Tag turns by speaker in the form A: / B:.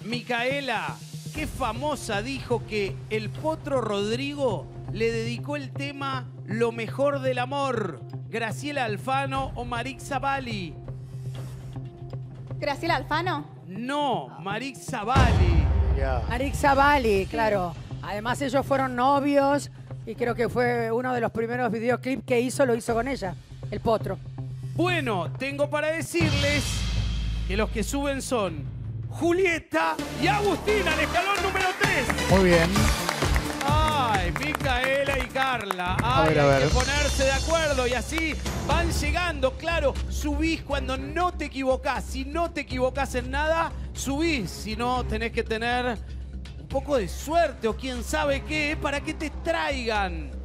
A: Micaela, qué famosa dijo que el Potro Rodrigo le dedicó el tema Lo mejor del amor. ¿Graciela Alfano o Marix Bali?
B: ¿Graciela Alfano?
A: No, Marix Bali.
C: Ya.
D: Marixa Bali, claro. Además ellos fueron novios y creo que fue uno de los primeros videoclips que hizo, lo hizo con ella, el Potro.
A: Bueno, tengo para decirles que los que suben son Julieta y Agustina, al escalón número 3.
C: Muy bien.
A: Ay, Micaela y Carla.
C: A
A: Ay,
C: ver, a
A: hay
C: ver.
A: que ponerse de acuerdo y así van llegando. Claro, subís cuando no te equivocás. Si no te equivocás en nada, subís. Si no, tenés que tener un poco de suerte o quién sabe qué para que te traigan